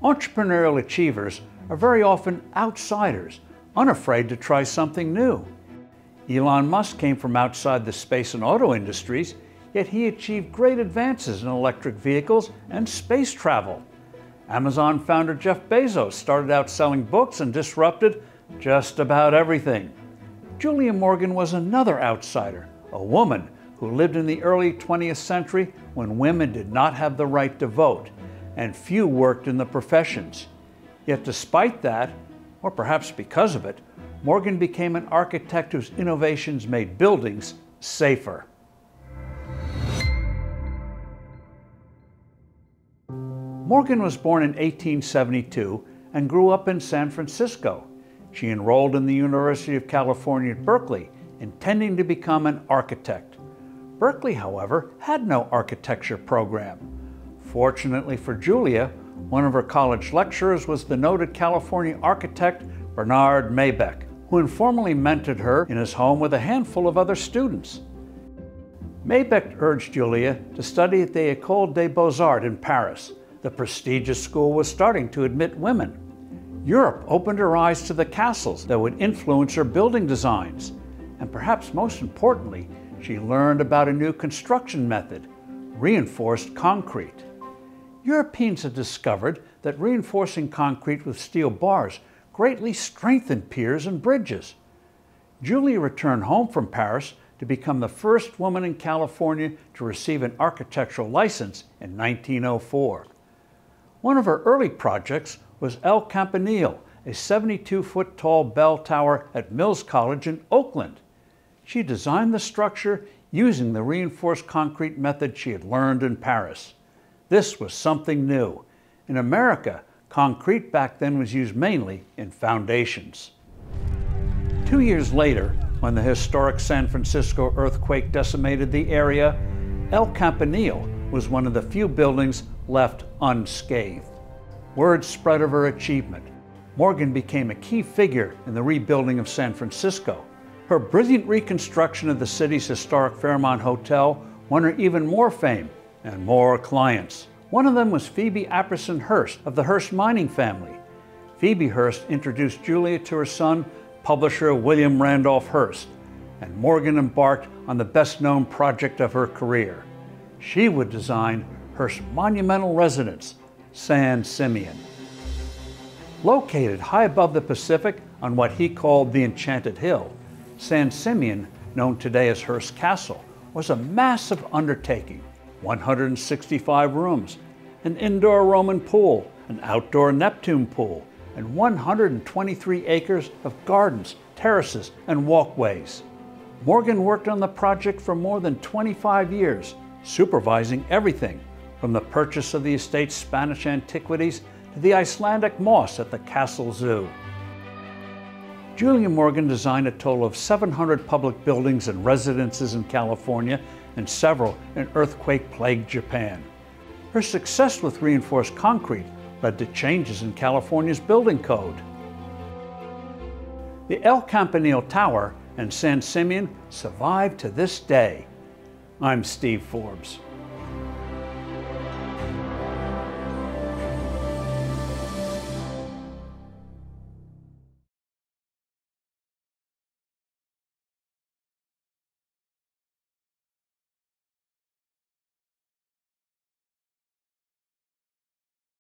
Entrepreneurial achievers are very often outsiders, unafraid to try something new. Elon Musk came from outside the space and auto industries, yet he achieved great advances in electric vehicles and space travel. Amazon founder Jeff Bezos started out selling books and disrupted just about everything. Julia Morgan was another outsider, a woman who lived in the early 20th century when women did not have the right to vote, and few worked in the professions. Yet despite that, or perhaps because of it, Morgan became an architect whose innovations made buildings safer. Morgan was born in 1872 and grew up in San Francisco. She enrolled in the University of California at Berkeley, intending to become an architect. Berkeley, however, had no architecture program. Fortunately for Julia, one of her college lecturers was the noted California architect Bernard Maybeck, who informally mentored her in his home with a handful of other students. Maybeck urged Julia to study at the École des Beaux-Arts in Paris. The prestigious school was starting to admit women. Europe opened her eyes to the castles that would influence her building designs. And perhaps most importantly, she learned about a new construction method, reinforced concrete. Europeans had discovered that reinforcing concrete with steel bars greatly strengthened piers and bridges. Julia returned home from Paris to become the first woman in California to receive an architectural license in 1904. One of her early projects was El Campanile, a 72-foot tall bell tower at Mills College in Oakland. She designed the structure using the reinforced concrete method she had learned in Paris. This was something new. In America, concrete back then was used mainly in foundations. 2 years later, when the historic San Francisco earthquake decimated the area, El Campanile was one of the few buildings left unscathed. Word spread of her achievement. Morgan became a key figure in the rebuilding of San Francisco. Her brilliant reconstruction of the city's historic Fairmont Hotel won her even more fame and more clients. One of them was Phoebe Apperson Hearst of the Hearst mining family. Phoebe Hearst introduced Julia to her son, publisher William Randolph Hearst, and Morgan embarked on the best-known project of her career. She would design Hearst's monumental residence, San Simeon. Located high above the Pacific on what he called the Enchanted Hill, San Simeon, known today as Hearst Castle, was a massive undertaking. 165 rooms, an indoor Roman pool, an outdoor Neptune pool, and 123 acres of gardens, terraces, and walkways. Morgan worked on the project for more than 25 years, supervising everything from the purchase of the estate's Spanish antiquities to the Icelandic moss at the Castle Zoo. Julia Morgan designed a total of 700 public buildings and residences in California and several in earthquake-plagued Japan. Her success with reinforced concrete led to changes in California's building code. The El Campanile Tower and San Simeon survive to this day. I'm Steve Forbes.